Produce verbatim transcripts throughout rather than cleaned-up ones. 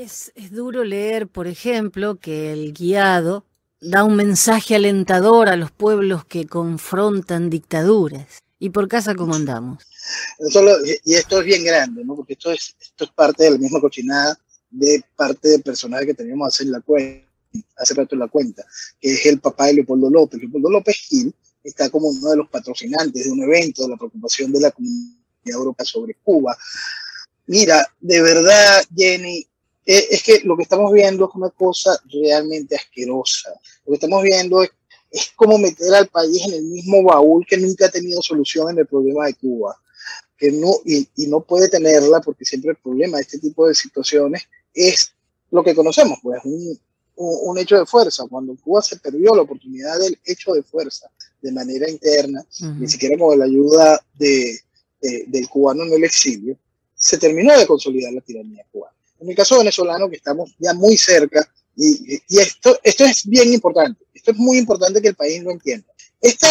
Es, es duro leer, por ejemplo, que el guiado da un mensaje alentador a los pueblos que confrontan dictaduras. ¿Y por casa cómo andamos? Solo, y esto es bien grande, ¿no? Porque esto es, esto es parte de la misma cochinada de parte del personaje que teníamos hace, la cuenta, hace rato en la cuenta, que es el papá de Leopoldo López. Leopoldo López Gil está como uno de los patrocinantes de un evento de la preocupación de la Comunidad Europea sobre Cuba. Mira, de verdad, Jenny, eh, es que lo que estamos viendo es una cosa realmente asquerosa. Lo que estamos viendo es, es como meter al país en el mismo baúl que nunca ha tenido solución en el problema de Cuba. Que no, y, y no puede tenerla porque siempre el problema de este tipo de situaciones es lo que conocemos, pues un, un, un hecho de fuerza. Cuando Cuba se perdió la oportunidad del hecho de fuerza de manera interna, uh-huh. ni siquiera con la ayuda de, de, del cubano en el exilio, se terminó de consolidar la tiranía cubana. En el caso venezolano, que estamos ya muy cerca, y, y esto, esto es bien importante, esto es muy importante que el país lo entienda. Esta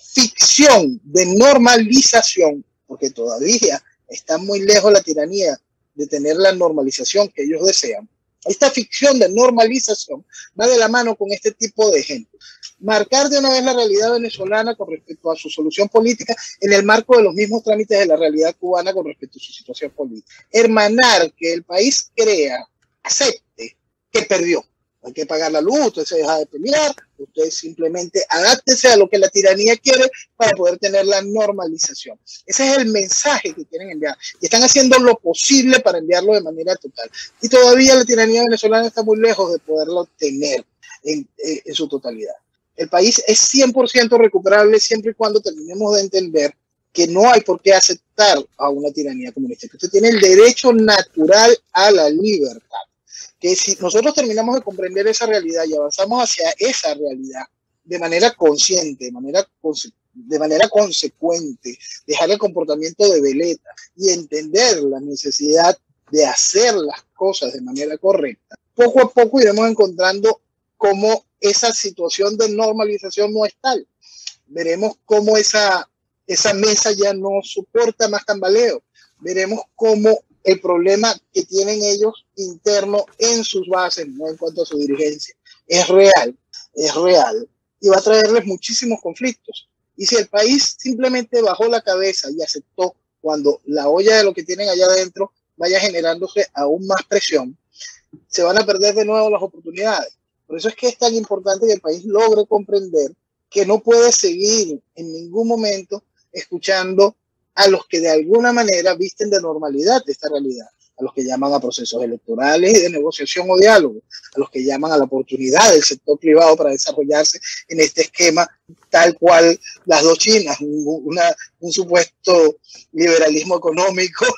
ficción de normalización, porque todavía está muy lejos la tiranía de tener la normalización que ellos desean. Esta ficción de normalización va de la mano con este tipo de ejemplos. Marcar de una vez la realidad venezolana con respecto a su solución política en el marco de los mismos trámites de la realidad cubana con respecto a su situación política. Hermanar que el país crea, acepte que perdió. Hay que pagar la luz, usted se deja de pelear, usted simplemente adáptese a lo que la tiranía quiere para poder tener la normalización. Ese es el mensaje que quieren enviar. Y están haciendo lo posible para enviarlo de manera total. Y todavía la tiranía venezolana está muy lejos de poderlo tener en, en, en su totalidad. El país es cien por ciento recuperable siempre y cuando terminemos de entender que no hay por qué aceptar a una tiranía comunista. Que usted tiene el derecho natural a la libertad. Que si nosotros terminamos de comprender esa realidad y avanzamos hacia esa realidad de manera consciente, de manera, de manera consecuente, dejar el comportamiento de veleta y entender la necesidad de hacer las cosas de manera correcta, poco a poco iremos encontrando cómo esa situación de normalización no es tal. Veremos cómo esa, esa mesa ya no soporta más tambaleo. Veremos cómo el problema que tienen ellos interno en sus bases, no en cuanto a su dirigencia, es real, es real, y va a traerles muchísimos conflictos. Y si el país simplemente bajó la cabeza y aceptó cuando la olla de lo que tienen allá adentro vaya generándose aún más presión, se van a perder de nuevo las oportunidades. Por eso es que es tan importante que el país logre comprender que no puede seguir en ningún momento escuchando a los que de alguna manera visten de normalidad de esta realidad, a los que llaman a procesos electorales y de negociación o diálogo, a los que llaman a la oportunidad del sector privado para desarrollarse en este esquema tal cual las dos Chinas, una, un supuesto liberalismo económico,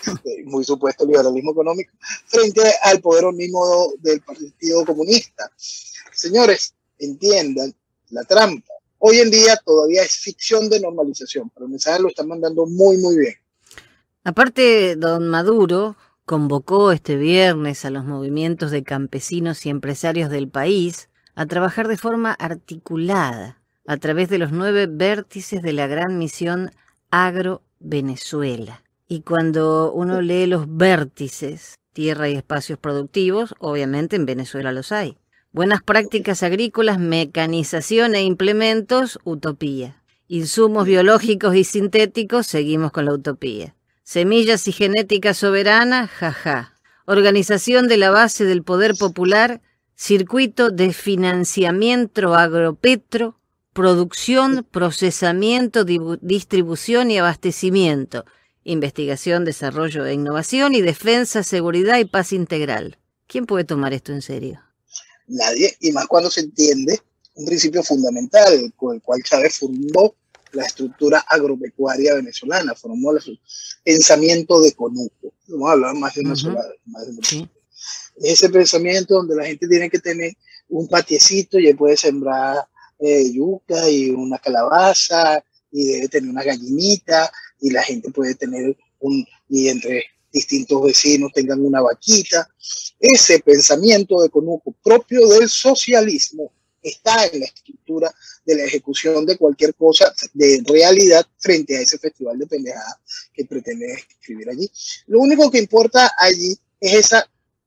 muy supuesto liberalismo económico, frente al poder mismo del Partido Comunista. Señores, entiendan la trampa. Hoy en día todavía es ficción de normalización, pero el mensaje lo están mandando muy, muy bien. Aparte, don Maduro convocó este viernes a los movimientos de campesinos y empresarios del país a trabajar de forma articulada a través de los nueve vértices de la gran misión Agro Venezuela. Y cuando uno lee los vértices, tierra y espacios productivos, obviamente en Venezuela los hay. Buenas prácticas agrícolas, mecanización e implementos, utopía. Insumos biológicos y sintéticos, seguimos con la utopía. Semillas y genética soberana, jaja. Organización de la base del poder popular, circuito de financiamiento agropetro, producción, procesamiento, distribución y abastecimiento, investigación, desarrollo e innovación y defensa, seguridad y paz integral. ¿Quién puede tomar esto en serio? Nadie, y más cuando se entiende un principio fundamental con el cual Chávez fundó la estructura agropecuaria venezolana, formó el pensamiento de Conuco. Vamos a hablar más de Venezuela. Uh-huh. Más de sí. Ese pensamiento donde la gente tiene que tener un patiecito y puede sembrar eh, yuca y una calabaza y debe tener una gallinita y la gente puede tener un, y entre distintos vecinos tengan una vaquita. Ese pensamiento de Conuco propio del socialismo está en la estructura de la ejecución de cualquier cosa de realidad frente a ese festival de pendejadas que pretende escribir allí. Lo único que importa allí es esa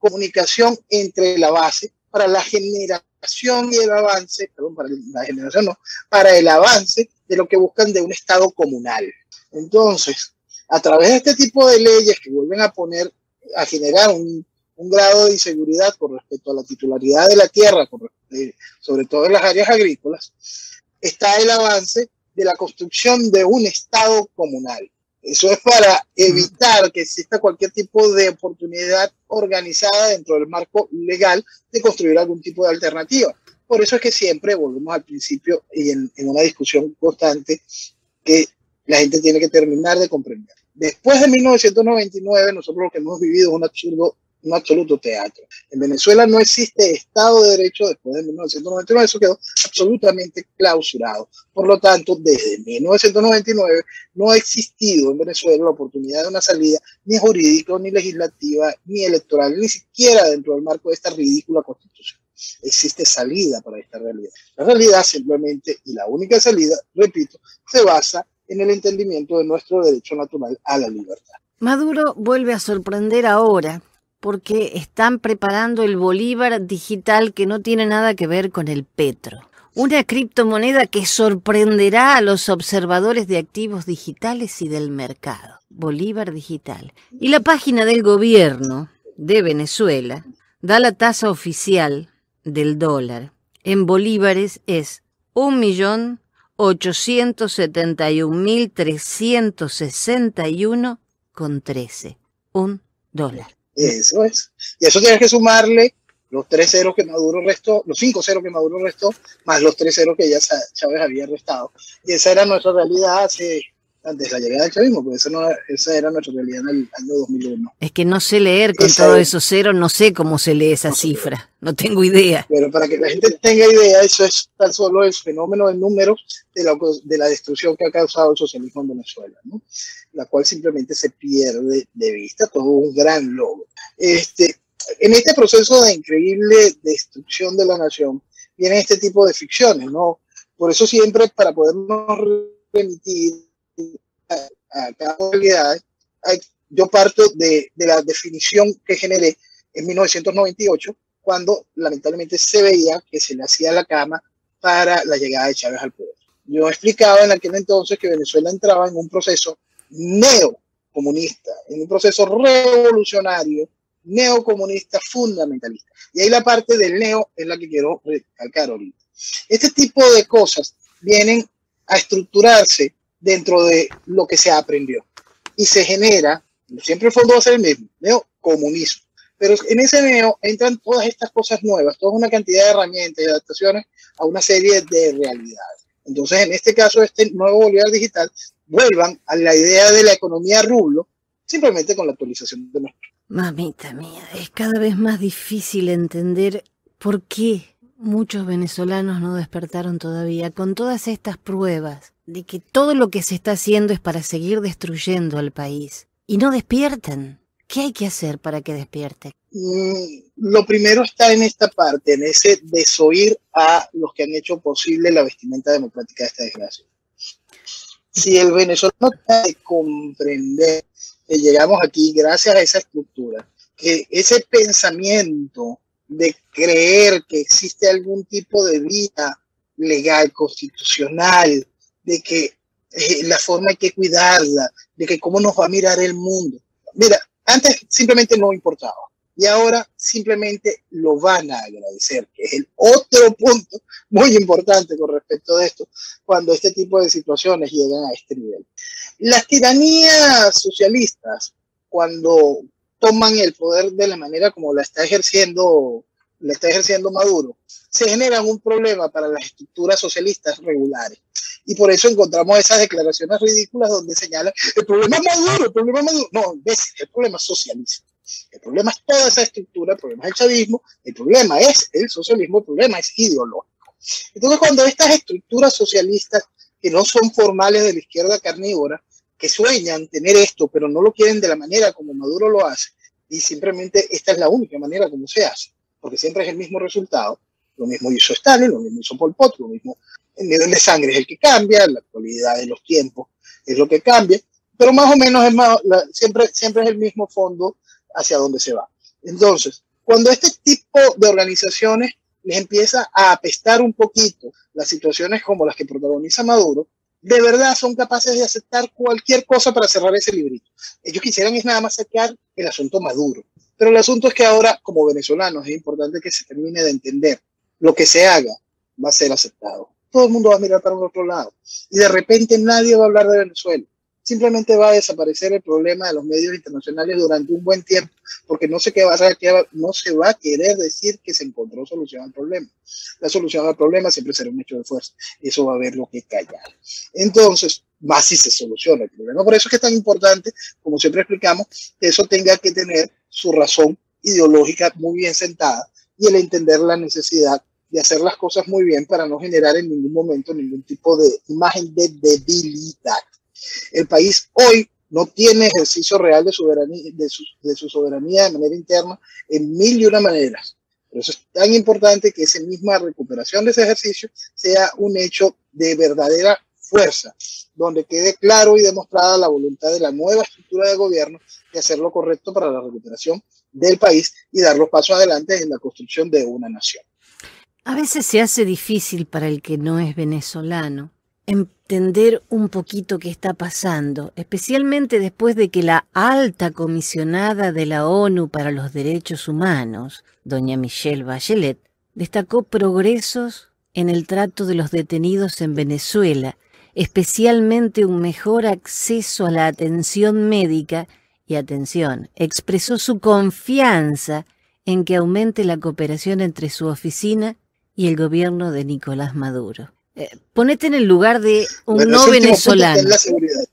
comunicación entre la base para la generación y el avance, perdón, para la generación no, para el avance de lo que buscan de un Estado comunal. Entonces, a través de este tipo de leyes que vuelven a poner, a generar un, un grado de inseguridad con respecto a la titularidad de la tierra, con respecto, sobre todo en las áreas agrícolas, está el avance de la construcción de un Estado comunal. Eso es para evitar que exista cualquier tipo de oportunidad organizada dentro del marco legal de construir algún tipo de alternativa. Por eso es que siempre volvemos al principio y en, en una discusión constante que la gente tiene que terminar de comprender. Después de mil novecientos noventa y nueve, nosotros lo que hemos vivido es un absurdo, un absoluto teatro. En Venezuela no existe Estado de Derecho después de mil novecientos noventa y nueve, eso quedó absolutamente clausurado. Por lo tanto, desde mil novecientos noventa y nueve no ha existido en Venezuela la oportunidad de una salida ni jurídica, ni legislativa, ni electoral, ni siquiera dentro del marco de esta ridícula constitución. Existe salida para esta realidad. La realidad simplemente, y la única salida, repito, se basa en el entendimiento de nuestro derecho natural a la libertad. Maduro vuelve a sorprender ahora porque están preparando el bolívar digital que no tiene nada que ver con el petro. Una criptomoneda que sorprenderá a los observadores de activos digitales y del mercado. Bolívar digital. Y la página del gobierno de Venezuela da la tasa oficial del dólar. En bolívares es un millón ochocientos setenta y un mil trescientos sesenta y uno con trece. Un dólar. Eso es. Y eso tienes que sumarle los tres ceros que Maduro restó, los cinco ceros que Maduro restó, más los tres ceros que ya Chávez había restado. Y esa era nuestra realidad hace, antes de la llegada del chavismo, porque esa, no, esa era nuestra realidad en el año dos mil uno. Es que no sé leer con esa todos es, esos ceros, no sé cómo se lee esa no cifra, sé. No tengo idea. Pero para que la gente tenga idea, eso es tan solo el fenómeno de números de la, de la destrucción que ha causado el socialismo en Venezuela, ¿no? La cual simplemente se pierde de vista, todo un gran logro. Este, en este proceso de increíble destrucción de la nación, vienen este tipo de ficciones, ¿no? Por eso siempre, para podernos remitir a, a cada realidad, hay, yo parto de, de la definición que generé en mil novecientos noventa y ocho, cuando lamentablemente se veía que se le hacía la cama para la llegada de Chávez al poder. Yo explicaba en aquel entonces que Venezuela entraba en un proceso neocomunista, en un proceso revolucionario, neocomunista fundamentalista. Y ahí la parte del neo es la que quiero recalcar ahorita. Este tipo de cosas vienen a estructurarse dentro de lo que se aprendió. Y se genera, siempre el fondo va a ser el mismo, neocomunismo. Pero en ese neo entran todas estas cosas nuevas, toda una cantidad de herramientas y adaptaciones a una serie de realidades. Entonces, en este caso, este nuevo Bolívar digital, vuelvan a la idea de la economía rublo, simplemente con la actualización de nuestro. Mamita mía, es cada vez más difícil entender por qué muchos venezolanos no despertaron todavía con todas estas pruebas de que todo lo que se está haciendo es para seguir destruyendo al país. Y no despiertan. ¿Qué hay que hacer para que despierten? Mm, lo primero está en esta parte, en ese desoír a los que han hecho posible la vestimenta democrática de esta desgracia. Si el venezolano trata de comprender que llegamos aquí gracias a esa estructura, que ese pensamiento de creer que existe algún tipo de vida legal, constitucional, de que eh, la forma hay que cuidarla, de que cómo nos va a mirar el mundo. Mira, antes simplemente no importaba y ahora simplemente lo van a agradecer, que es el otro punto muy importante con respecto a esto, cuando este tipo de situaciones llegan a este nivel. Las tiranías socialistas, cuando toman el poder de la manera como la está ejerciendo, la está ejerciendo Maduro, se generan un problema para las estructuras socialistas regulares. Y por eso encontramos esas declaraciones ridículas donde señalan el problema es Maduro, el problema es Maduro. No, ves, el problema es socialismo. El problema es toda esa estructura, el problema es el chavismo, el problema es el socialismo, el problema es ideológico. Entonces, cuando estas estructuras socialistas que no son formales de la izquierda carnívora, que sueñan tener esto, pero no lo quieren de la manera como Maduro lo hace, y simplemente esta es la única manera como se hace, porque siempre es el mismo resultado. Lo mismo hizo Stalin, lo mismo hizo Pol Pot, lo mismo, el nivel de sangre es el que cambia, la actualidad de los tiempos es lo que cambia, pero más o menos es más, la, siempre, siempre es el mismo fondo hacia donde se va. Entonces, Cuando este tipo de organizaciones les empieza a apestar un poquito las situaciones como las que protagoniza Maduro, de verdad son capaces de aceptar cualquier cosa para cerrar ese librito. Ellos quisieran es nada más sacar el asunto Maduro. Pero el asunto es que ahora, como venezolanos, es importante que se termine de entender lo que se haga va a ser aceptado. Todo el mundo va a mirar para el otro lado. Y de repente nadie va a hablar de Venezuela. Simplemente va a desaparecer el problema de los medios internacionales durante un buen tiempo, porque no se, va a, no se va a querer decir que se encontró solución al problema. La solución al problema siempre será un hecho de fuerza. Eso va a haber lo que callar. Entonces, más si se soluciona el problema. Por eso es que es tan importante, como siempre explicamos, que eso tenga que tener su razón ideológica muy bien sentada y el entender la necesidad de hacer las cosas muy bien para no generar en ningún momento ningún tipo de imagen de debilidad. El país hoy no tiene ejercicio real de, soberanía, de, su, de su soberanía de manera interna en mil y una maneras. Por eso es tan importante que esa misma recuperación de ese ejercicio sea un hecho de verdadera fuerza, donde quede claro y demostrada la voluntad de la nueva estructura de gobierno de hacer lo correcto para la recuperación del país y dar los pasos adelante en la construcción de una nación. A veces se hace difícil para el que no es venezolano entender un poquito qué está pasando, especialmente después de que la alta comisionada de la ONU para los Derechos Humanos, doña Michelle Bachelet, destacó progresos en el trato de los detenidos en Venezuela, especialmente un mejor acceso a la atención médica y, atención, expresó su confianza en que aumente la cooperación entre su oficina y el gobierno de Nicolás Maduro. Eh, ponete en el lugar de un bueno, no venezolano. Es la seguridad.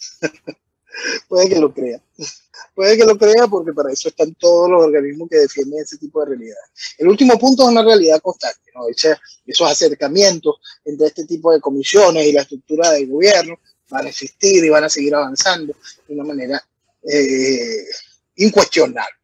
Puede que lo crea. Puede que lo crea porque para eso están todos los organismos que defienden ese tipo de realidad. El último punto es una realidad constante, ¿no? O sea, esos acercamientos entre este tipo de comisiones y la estructura del gobierno van a existir y van a seguir avanzando de una manera eh, incuestionable.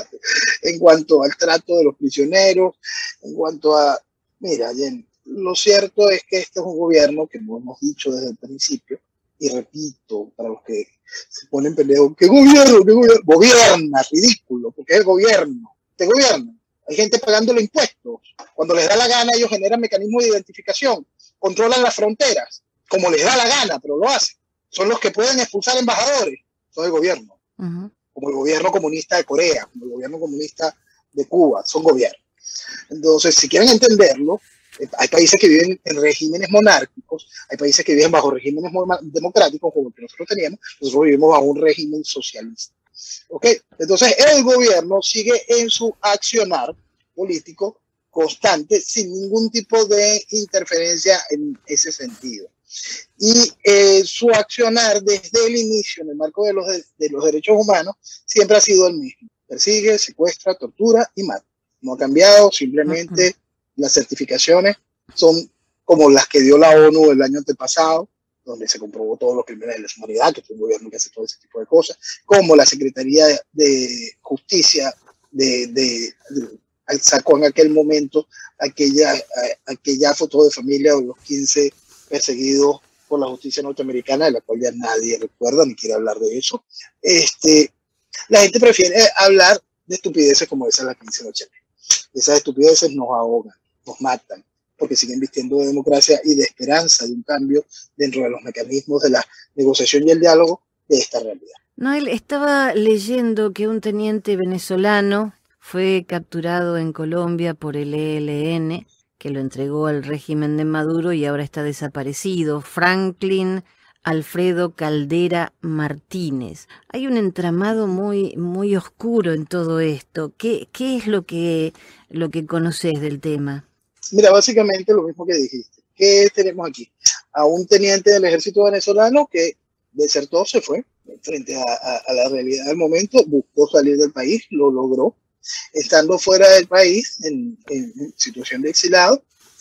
En cuanto al trato de los prisioneros, en cuanto a... Mira, Jen, lo cierto es que este es un gobierno que lo hemos dicho desde el principio, y repito, para los que se ponen pendejos, ¿qué gobierno? ¿Qué gobierno? Gobierna, ridículo, porque es el gobierno, te gobierna. Hay gente pagándole impuestos. Cuando les da la gana, ellos generan mecanismos de identificación, controlan las fronteras, como les da la gana, pero lo hacen. Son los que pueden expulsar embajadores, son el gobierno. Uh-huh. Como el gobierno comunista de Corea, como el gobierno comunista de Cuba, son gobiernos. Entonces, si quieren entenderlo, hay países que viven en regímenes monárquicos, hay países que viven bajo regímenes democráticos, como el que nosotros teníamos, nosotros vivimos bajo un régimen socialista. ¿Okay? Entonces, el gobierno sigue en su accionar político constante, sin ningún tipo de interferencia en ese sentido. Y eh, su accionar desde el inicio, en el marco de los, de, de los derechos humanos, siempre ha sido el mismo. Persigue, secuestra, tortura y mata. No ha cambiado, simplemente... Uh-huh. Las certificaciones son como las que dio la ONU el año antepasado, donde se comprobó todos los crímenes de la humanidad, que fue un gobierno que hace todo ese tipo de cosas, como la Secretaría de, de Justicia de, de, de, sacó en aquel momento aquella, aquella foto de familia de los quince perseguidos por la justicia norteamericana, de la cual ya nadie recuerda ni quiere hablar de eso. Este, la gente prefiere hablar de estupideces como esa de la quince ochenta. Esas estupideces nos ahogan, nos matan, porque siguen vistiendo de democracia y de esperanza de un cambio dentro de los mecanismos de la negociación y el diálogo de esta realidad. Noel, estaba leyendo que un teniente venezolano fue capturado en Colombia por el E L N, que lo entregó al régimen de Maduro y ahora está desaparecido. Franklin Alfredo Caldera Martínez. Hay un entramado muy, muy oscuro en todo esto. ¿Qué, qué es lo que, lo que conoces del tema? Mira, básicamente lo mismo que dijiste. ¿Qué tenemos aquí? A un teniente del ejército venezolano que desertó, se fue frente a, a, a la realidad del momento, buscó salir del país, lo logró. Estando fuera del país, en, en, en situación de exilado,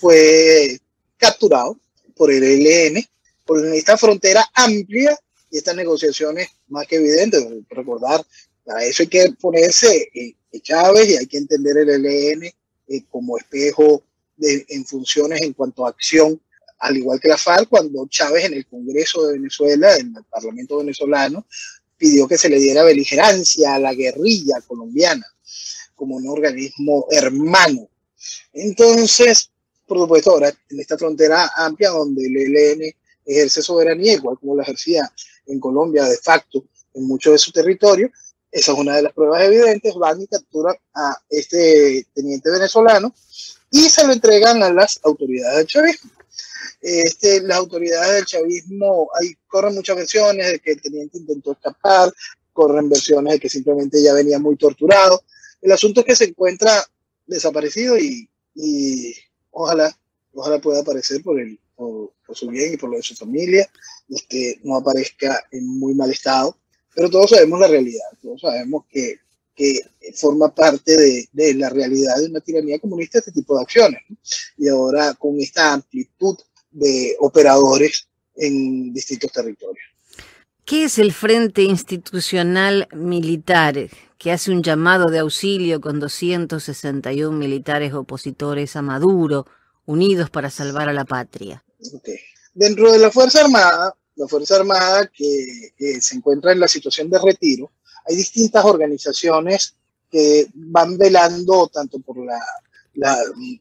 fue capturado por el E L N, por esta frontera amplia y estas negociaciones más que evidentes. Recordar, para eso hay que ponerse eh, Chávez y hay que entender el E L N eh, como espejo de, en funciones en cuanto a acción, al igual que la FARC, cuando Chávez en el Congreso de Venezuela, en el Parlamento venezolano, pidió que se le diera beligerancia a la guerrilla colombiana. como un organismo hermano. Entonces, por supuesto, ahora en esta frontera amplia donde el E L N ejerce soberanía, igual como la ejercía en Colombia de facto en mucho de su territorio, esa es una de las pruebas evidentes. Van y capturan a este teniente venezolano y se lo entregan a las autoridades del chavismo. Este, las autoridades del chavismo, hay, corren muchas versiones de que el teniente intentó escapar, corren versiones de que simplemente ya venía muy torturado. El asunto es que se encuentra desaparecido y, y ojalá, ojalá pueda aparecer por, el, por, por su bien y por lo de su familia, y que no aparezca en muy mal estado. Pero todos sabemos la realidad, todos sabemos que, que forma parte de, de la realidad de una tiranía comunista este tipo de acciones, ¿no? Y ahora con esta amplitud de operadores en distintos territorios. ¿Qué es el Frente Institucional Militar, que hace un llamado de auxilio con doscientos sesenta y uno militares opositores a Maduro, unidos para salvar a la patria? Okay. Dentro de la Fuerza Armada, la Fuerza Armada que, que se encuentra en la situación de retiro, hay distintas organizaciones que van velando tanto por la, la,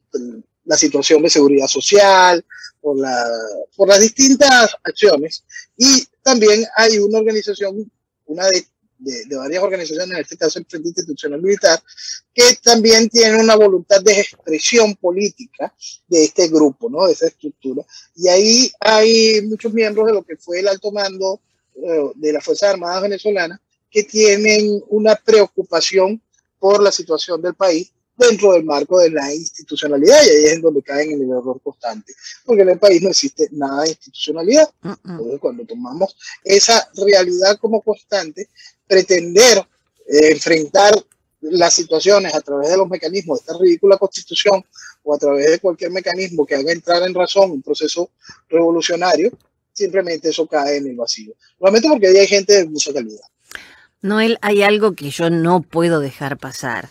la situación de seguridad social, por, la, por las distintas acciones, y también hay una organización, una de, de, de varias organizaciones, en este caso el Frente Institucional Militar, que también tiene una voluntad de expresión política de este grupo, ¿no? De esa estructura. Y ahí hay muchos miembros de lo que fue el alto mando eh, de las Fuerzas Armadas venezolanas que tienen una preocupación por la situación del país dentro del marco de la institucionalidad, y ahí es en donde caen en el error constante, porque en el país no existe nada de institucionalidad. Entonces, cuando tomamos esa realidad como constante, pretender eh, enfrentar las situaciones a través de los mecanismos de esta ridícula constitución o a través de cualquier mecanismo que haga entrar en razón un proceso revolucionario, simplemente eso cae en el vacío. Realmente porque ahí hay gente de mucha calidad. Noel, hay algo que yo no puedo dejar pasar,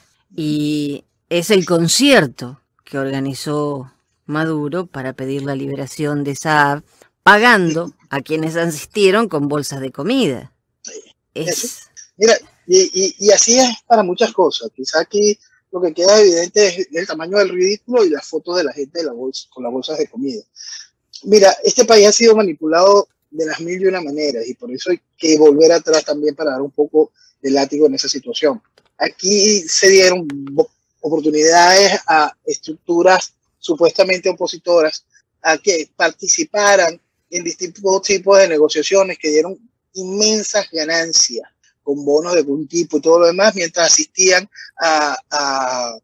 y es el concierto que organizó Maduro para pedir la liberación de Saab, pagando a quienes asistieron con bolsas de comida. Es... Mira, y, y, y así es para muchas cosas. Quizá aquí lo que queda evidente es el tamaño del ridículo y las fotos de la gente de la bolsa, con las bolsas de comida. Mira, este país ha sido manipulado de las mil y una maneras, y por eso hay que volver atrás también para dar un poco de látigo en esa situación. Aquí se dieron oportunidades a estructuras supuestamente opositoras a que participaran en distintos tipos de negociaciones que dieron inmensas ganancias con bonos de algún tipo y todo lo demás, mientras asistían a, a,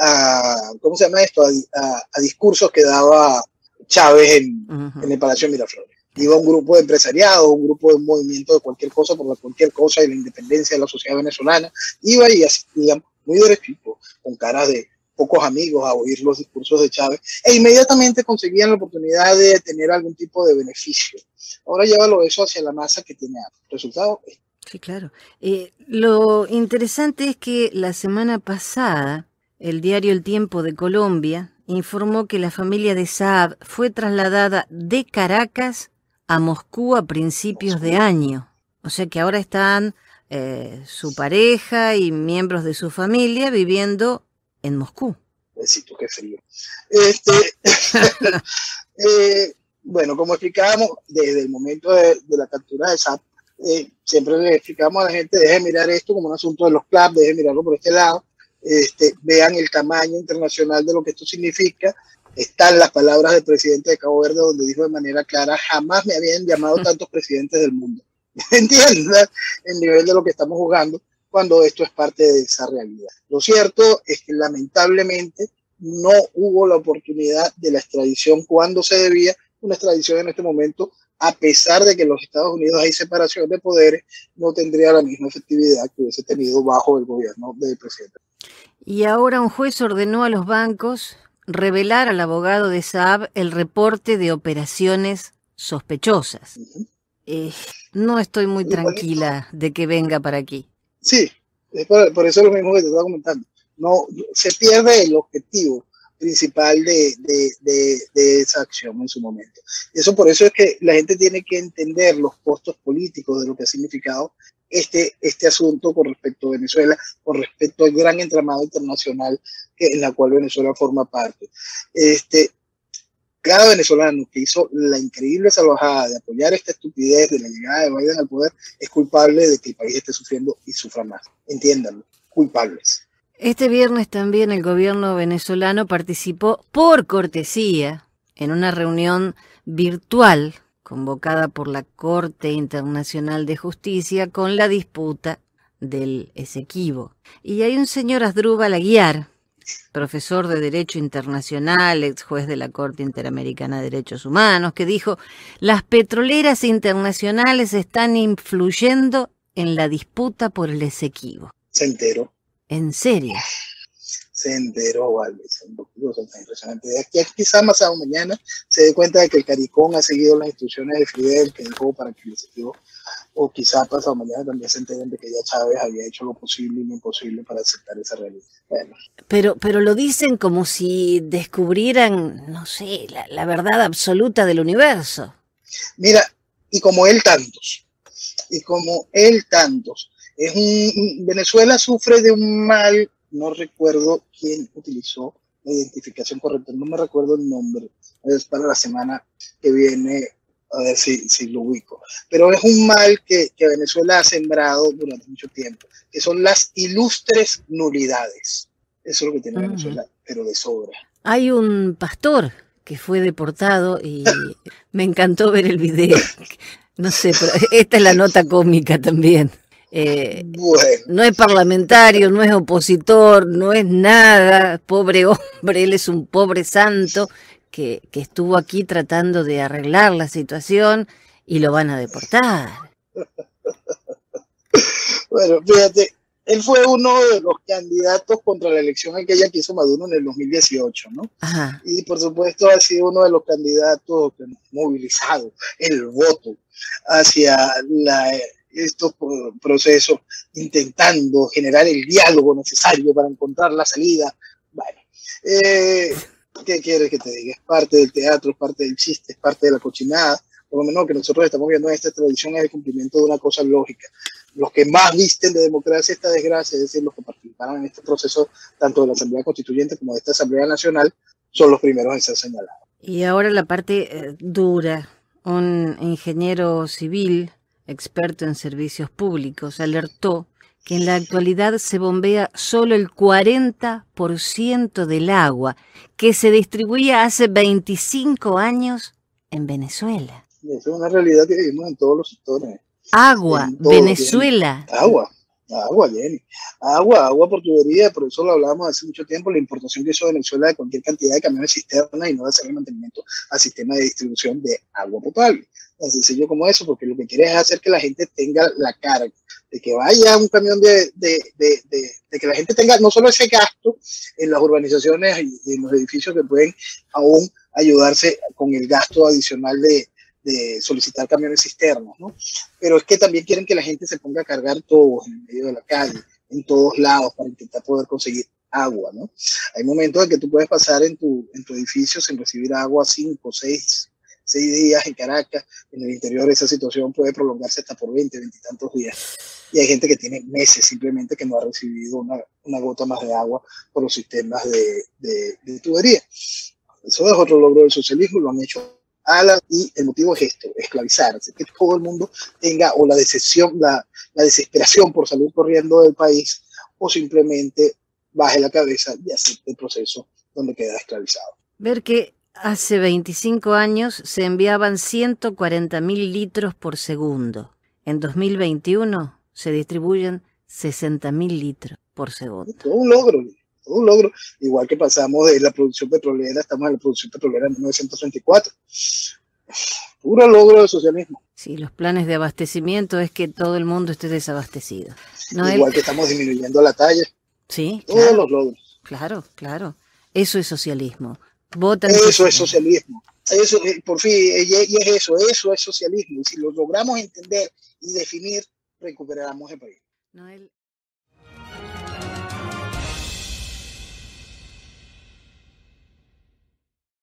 a ¿cómo se llama esto? A, a, a discursos que daba Chávez en, uh-huh. en el Palacio de Miraflores. Iba un grupo de empresariados, un grupo de movimiento de cualquier cosa por la cualquier cosa y la independencia de la sociedad venezolana, iba y asistían muy derechito, con caras de pocos amigos, a oír los discursos de Chávez, e inmediatamente conseguían la oportunidad de tener algún tipo de beneficio. Ahora llévalo eso hacia la masa que tiene resultado. Sí, claro. Eh, lo interesante es que la semana pasada el diario El Tiempo de Colombia informó que la familia de Saab fue trasladada de Caracas a Moscú a principios de año. O sea que ahora están eh, su pareja y miembros de su familia viviendo en Moscú. Besito, qué frío. Este, eh, bueno, como explicábamos, desde el momento de, de la captura de Saab, eh, siempre le explicamos a la gente, deje mirar esto como un asunto de los clubs, deje mirarlo por este lado, este, vean el tamaño internacional de lo que esto significa. Están las palabras del presidente de Cabo Verde, donde dijo de manera clara: jamás me habían llamado tantos presidentes del mundo. ¿Entiendes? El nivel de lo que estamos jugando cuando esto es parte de esa realidad. Lo cierto es que lamentablemente no hubo la oportunidad de la extradición cuando se debía. Una extradición en este momento, a pesar de que en los Estados Unidos hay separación de poderes, no tendría la misma efectividad que hubiese tenido bajo el gobierno del presidente. Y ahora un juez ordenó a los bancos revelar al abogado de Saab el reporte de operaciones sospechosas. Uh-huh. eh, no estoy muy tranquila de que venga para aquí. Sí, es por, por eso es lo mismo que te estaba comentando. No, se pierde el objetivo principal de, de, de, de esa acción en su momento. Eso por eso es que la gente tiene que entender los costos políticos de lo que ha significado este, este asunto con respecto a Venezuela, con respecto al gran entramado internacional que, en la cual Venezuela forma parte. Este, cada venezolano que hizo la increíble salvajada de apoyar esta estupidez de la llegada de Biden al poder es culpable de que el país esté sufriendo y sufra más. Entiéndanlo, culpables. Este viernes también el gobierno venezolano participó por cortesía en una reunión virtual convocada por la Corte Internacional de Justicia con la disputa del Esequibo. Y hay un señor Asdrúbal Aguiar, profesor de Derecho Internacional, ex juez de la Corte Interamericana de Derechos Humanos, que dijo: las petroleras internacionales están influyendo en la disputa por el Esequibo. Se enteró. ¿En serio? Se enteró, vale, es impresionante. De aquí a quizá más a mañana se dé cuenta de que el CARICOM ha seguido las instrucciones de Fidel, que dijo para que el Esequibo, o quizá pasado mañana también se enteren de que ya Chávez había hecho lo posible y lo imposible para aceptar esa realidad. Bueno. Pero, pero lo dicen como si descubrieran, no sé, la, la verdad absoluta del universo. Mira, y como él tantos, y como él tantos, es un, Venezuela sufre de un mal, no recuerdo quién utilizó la identificación correcta, no me recuerdo el nombre, es para la semana que viene, a ver si, si lo ubico, pero es un mal que, que Venezuela ha sembrado durante mucho tiempo, que son las ilustres nulidades. Eso es lo que tiene uh-huh. Venezuela, pero de sobra. Hay un pastor que fue deportado y me encantó ver el video. No sé, pero esta es la nota cómica también. Eh, bueno. No es parlamentario, no es opositor, no es nada, pobre hombre, él es un pobre santo que, que estuvo aquí tratando de arreglar la situación y lo van a deportar. Bueno, fíjate, él fue uno de los candidatos contra la elección aquella que hizo Maduro en el dos mil dieciocho, ¿no? Ajá. Y por supuesto ha sido uno de los candidatos que han movilizado el voto hacia la... estos procesos, intentando generar el diálogo necesario para encontrar la salida. Bueno, eh, ¿qué quieres que te diga? Es parte del teatro, es parte del chiste, es parte de la cochinada. Por lo menos que nosotros estamos viendo en esta tradición es el cumplimiento de una cosa lógica. Los que más visten de democracia esta desgracia, es decir, los que participaron en este proceso, tanto de la Asamblea Constituyente como de esta Asamblea Nacional, son los primeros en ser señalados. Y ahora la parte eh, dura. Un ingeniero civil experto en servicios públicos, alertó que en la actualidad se bombea solo el cuarenta por ciento del agua que se distribuía hace veinticinco años en Venezuela. Esa es una realidad que vivimos en todos los sectores. Agua, Venezuela. Jenny. Agua, agua, Jenny. Agua, agua por tubería, por eso lo hablábamos hace mucho tiempo, la importación que hizo Venezuela de cualquier cantidad de camiones cisternas y no de hacer el mantenimiento al sistema de distribución de agua potable. Tan sencillo como eso, porque lo que quiere es hacer que la gente tenga la carga, de que vaya un camión de, de, de, de, de que la gente tenga no solo ese gasto en las urbanizaciones y en los edificios que pueden aún ayudarse con el gasto adicional de, de solicitar camiones cisternos, ¿no? Pero es que también quieren que la gente se ponga a cargar todo en medio de la calle, en todos lados, para intentar poder conseguir agua, ¿no? Hay momentos en que tú puedes pasar en tu, en tu edificio sin recibir agua cinco, seis, seis días en Caracas. En el interior esa situación puede prolongarse hasta por veinte, veinte y tantos días. Y hay gente que tiene meses simplemente que no ha recibido una, una gota más de agua por los sistemas de, de, de tubería. Eso es otro logro del socialismo, lo han hecho ala, y el motivo es esto, esclavizarse, que todo el mundo tenga o la decepción, la, la desesperación por salir corriendo del país, o simplemente baje la cabeza y acepte el proceso donde queda esclavizado. Ver que hace veinticinco años se enviaban ciento cuarenta mil litros por segundo. En dos mil veintiuno se distribuyen sesenta mil litros por segundo. Todo un logro, todo un logro. Igual que pasamos de la producción petrolera, estamos en la producción petrolera en mil novecientos treinta y cuatro. Puro logro del socialismo. Sí, los planes de abastecimiento es que todo el mundo esté desabastecido. No, Igual el... que estamos disminuyendo la talla. Sí, todos claro, los logros. Claro, claro. Eso es socialismo. Votan eso socialismo. es socialismo. Eso, por fin, y es eso, eso es socialismo. Y si lo logramos entender y definir, recuperamos el país. No, el...